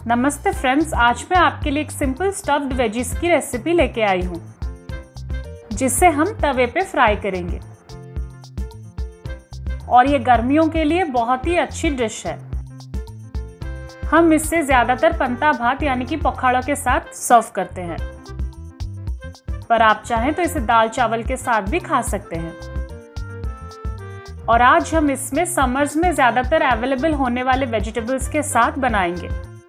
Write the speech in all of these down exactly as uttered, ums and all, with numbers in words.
नमस्ते फ्रेंड्स, आज मैं आपके लिए एक सिंपल स्टफ्ड वेजीज की रेसिपी लेके आई हूँ जिसे हम तवे पे फ्राई करेंगे। और ये गर्मियों के लिए बहुत ही अच्छी डिश है। हम इससे ज्यादातर पंता भात यानी कि पखाड़ा के साथ सर्व करते हैं, पर आप चाहें तो इसे दाल चावल के साथ भी खा सकते हैं। और आज हम इसमें समर्स में ज्यादातर अवेलेबल होने वाले वेजिटेबल्स के साथ बनाएंगे।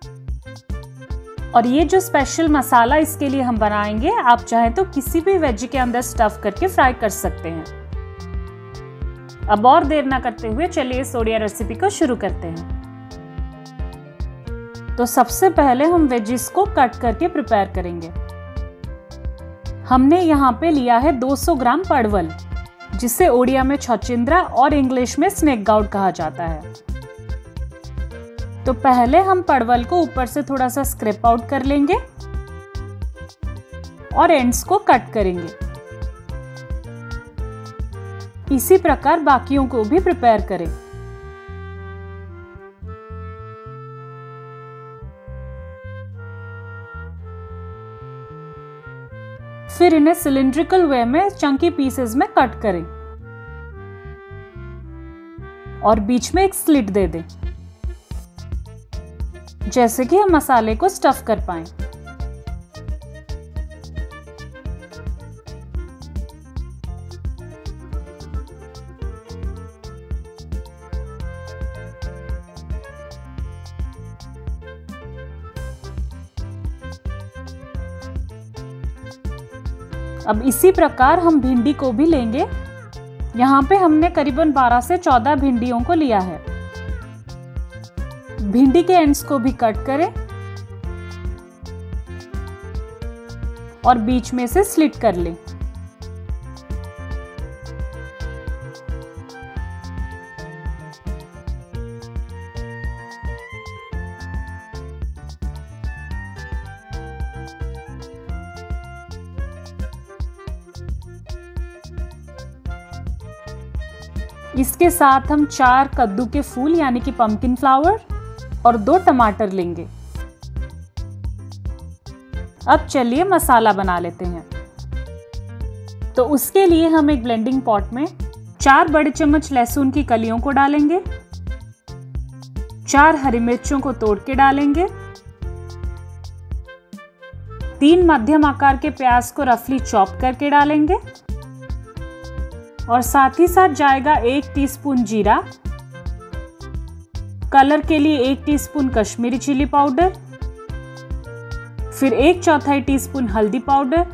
और ये जो स्पेशल मसाला इसके लिए हम बनाएंगे, आप चाहें तो किसी भी वेजी के अंदर स्टफ करके फ्राई कर सकते हैं। अब और देर ना करते हुए चलिए इस ओडिया रेसिपी को शुरू करते हैं। तो सबसे पहले हम वेजीज को कट करके प्रिपेयर करेंगे। हमने यहाँ पे लिया है दो सौ ग्राम परवल, जिसे ओडिया में छचिंद्रा और इंग्लिश में स्नेक गाउड कहा जाता है। तो पहले हम परवल को ऊपर से थोड़ा सा स्क्रैप आउट कर लेंगे और एंड्स को कट करेंगे। इसी प्रकार बाकियों को भी प्रिपेयर करें। फिर इन्हें सिलिंड्रिकल वे में चंकी पीसेस में कट करें और बीच में एक स्लिट दे दें, जैसे कि हम मसाले को स्टफ कर पाएं। अब इसी प्रकार हम भिंडी को भी लेंगे। यहाँ पे हमने करीबन बारह से चौदह भिंडियों को लिया है। भिंडी के एंड्स को भी कट करें और बीच में से स्लिट कर लें। इसके साथ हम चार कद्दू के फूल यानी कि पंपकिन फ्लावर और दो टमाटर लेंगे। अब चलिए मसाला बना लेते हैं। तो उसके लिए हम एक ब्लेंडिंग पॉट में चार बड़े चम्मच लहसुन की कलियों को डालेंगे, चार हरी मिर्चों को तोड़ के डालेंगे, तीन मध्यम आकार के प्याज को रफली चॉप करके डालेंगे और साथ ही साथ जाएगा एक टीस्पून जीरा, कलर के लिए एक टीस्पून कश्मीरी चिली पाउडर, फिर एक चौथाई टीस्पून हल्दी पाउडर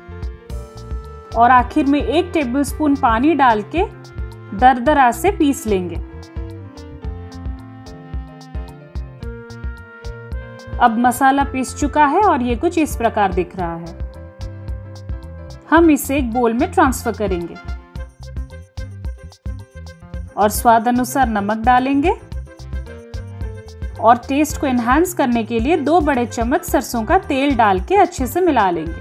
और आखिर में एक टेबलस्पून पानी डाल के दरदरा से पीस लेंगे। अब मसाला पीस चुका है और ये कुछ इस प्रकार दिख रहा है। हम इसे एक बोल में ट्रांसफर करेंगे और स्वाद अनुसार नमक डालेंगे और टेस्ट को एनहांस करने के लिए दो बड़े चम्मच सरसों का तेल डाल के अच्छे से मिला लेंगे।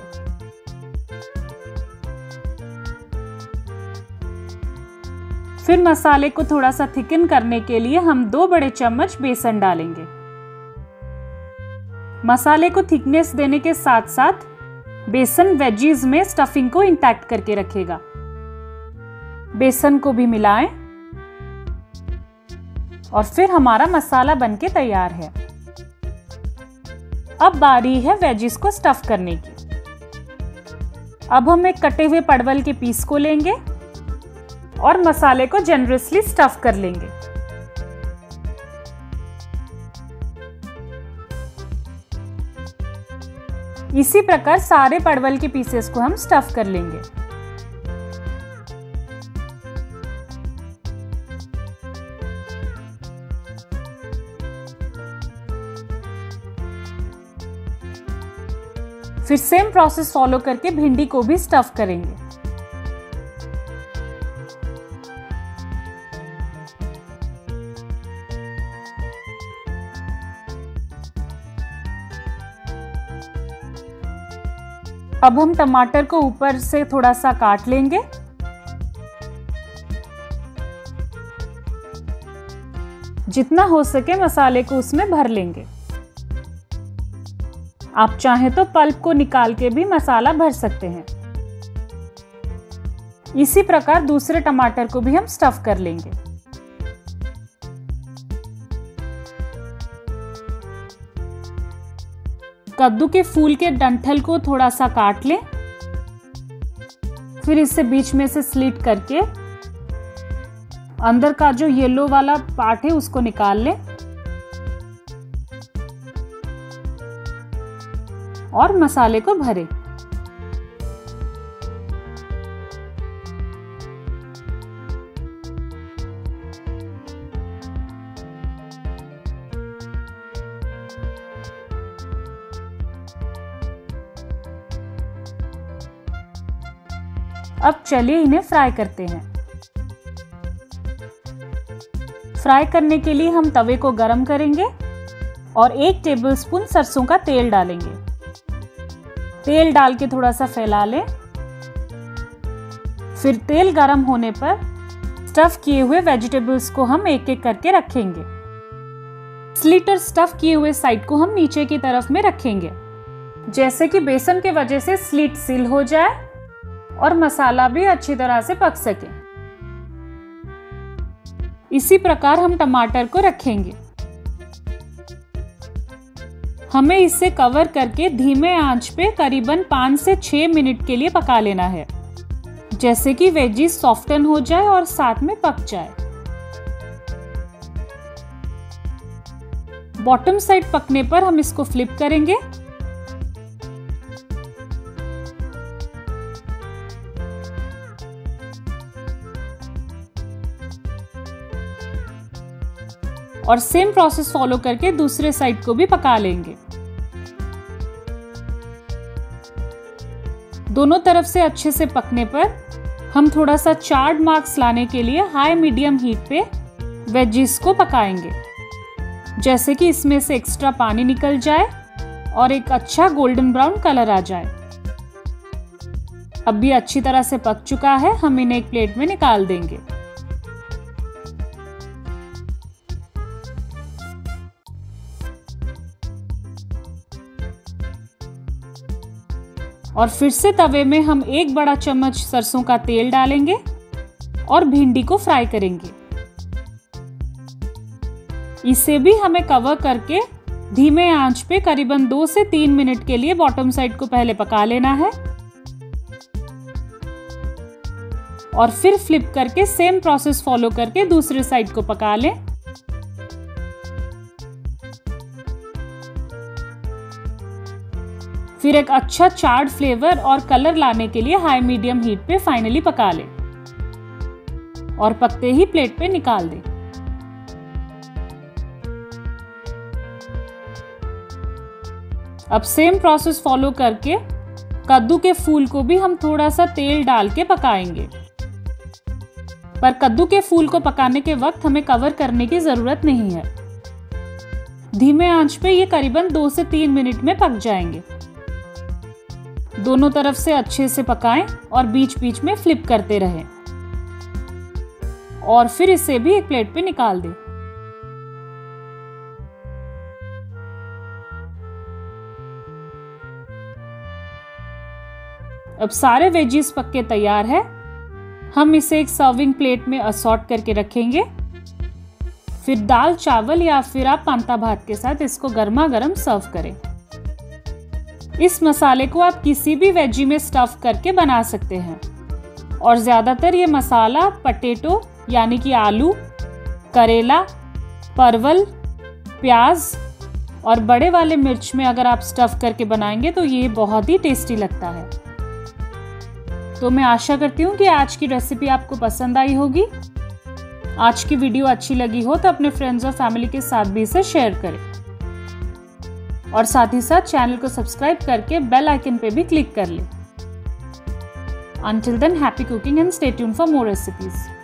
फिर मसाले को थोड़ा सा थिकन करने के लिए हम दो बड़े चम्मच बेसन डालेंगे। मसाले को थिकनेस देने के साथ साथ बेसन वेजीज में स्टफिंग को इंटैक्ट करके रखेगा। बेसन को भी मिलाएं और फिर हमारा मसाला बनके तैयार है। अब बारी है वेजीज को स्टफ करने की। अब हम एक कटे हुए परवल के पीस को लेंगे और मसाले को जनरसली स्टफ कर लेंगे। इसी प्रकार सारे परवल के पीसेस को हम स्टफ कर लेंगे। फिर सेम प्रोसेस फॉलो करके भिंडी को भी स्टफ करेंगे। अब हम टमाटर को ऊपर से थोड़ा सा काट लेंगे जितना हो सके मसाले को उसमें भर लेंगे। आप चाहें तो पल्प को निकाल के भी मसाला भर सकते हैं। इसी प्रकार दूसरे टमाटर को भी हम स्टफ कर लेंगे। कद्दू के फूल के डंठल को थोड़ा सा काट लें, फिर इसे बीच में से स्लिट करके अंदर का जो येलो वाला पार्ट है उसको निकाल लें और मसाले को भरें। अब चलिए इन्हें फ्राई करते हैं। फ्राई करने के लिए हम तवे को गरम करेंगे और एक टेबलस्पून सरसों का तेल डालेंगे। तेल डाल के थोड़ा सा फैला लें। फिर तेल गरम होने पर स्टफ किए हुए वेजिटेबल्स को हम एक एक करके रखेंगे। स्लिट और स्टफ किए हुए साइड को हम नीचे की तरफ में रखेंगे, जैसे कि बेसन के वजह से स्लिट सील हो जाए और मसाला भी अच्छी तरह से पक सके। इसी प्रकार हम टमाटर को रखेंगे। हमें इसे कवर करके धीमे आंच पे करीबन पाँच से छह मिनट के लिए पका लेना है, जैसे कि वेजीज सॉफ्टन हो जाए और साथ में पक जाए। बॉटम साइड पकने पर हम इसको फ्लिप करेंगे और सेम प्रोसेस फॉलो करके दूसरे साइड को भी पका लेंगे। दोनों तरफ से अच्छे से पकने पर हम थोड़ा सा चार्ड मार्क्स लाने के लिए हाई मीडियम हीट पे वेजीज को पकाएंगे, जैसे कि इसमें से एक्स्ट्रा पानी निकल जाए और एक अच्छा गोल्डन ब्राउन कलर आ जाए। अब भी अच्छी तरह से पक चुका है, हम इन्हें एक प्लेट में निकाल देंगे। और फिर से तवे में हम एक बड़ा चम्मच सरसों का तेल डालेंगे और भिंडी को फ्राई करेंगे। इसे भी हमें कवर करके धीमे आंच पे करीबन दो से तीन मिनट के लिए बॉटम साइड को पहले पका लेना है और फिर फ्लिप करके सेम प्रोसेस फॉलो करके दूसरे साइड को पका लें। फिर एक अच्छा चार्ड फ्लेवर और कलर लाने के लिए हाई मीडियम हीट पे फाइनली पका लें और पकते ही प्लेट पे निकाल दें। अब सेम प्रोसेस फॉलो करके कद्दू के फूल को भी हम थोड़ा सा तेल डाल के पकाएंगे, पर कद्दू के फूल को पकाने के वक्त हमें कवर करने की जरूरत नहीं है। धीमे आंच पे ये करीबन दो से तीन मिनट में पक जाएंगे। दोनों तरफ से अच्छे से पकाएं और बीच बीच में फ्लिप करते रहें और फिर इसे भी एक प्लेट पे निकाल दें। अब सारे वेजीज पक के तैयार है। हम इसे एक सर्विंग प्लेट में असॉर्ट करके रखेंगे। फिर दाल चावल या फिर आप पांता भात के साथ इसको गर्मा गर्म सर्व करें। इस मसाले को आप किसी भी वेजी में स्टफ करके बना सकते हैं और ज्यादातर ये मसाला पटेटो यानी कि आलू, करेला, परवल, प्याज और बड़े वाले मिर्च में अगर आप स्टफ करके बनाएंगे तो ये बहुत ही टेस्टी लगता है। तो मैं आशा करती हूँ कि आज की रेसिपी आपको पसंद आई होगी। आज की वीडियो अच्छी लगी हो तो अपने फ्रेंड्स और फैमिली के साथ भी इसे शेयर करें और साथ ही साथ चैनल को सब्सक्राइब करके बेल आइकन पे भी क्लिक कर लें। Until then, happy cooking and stay tuned for more recipes.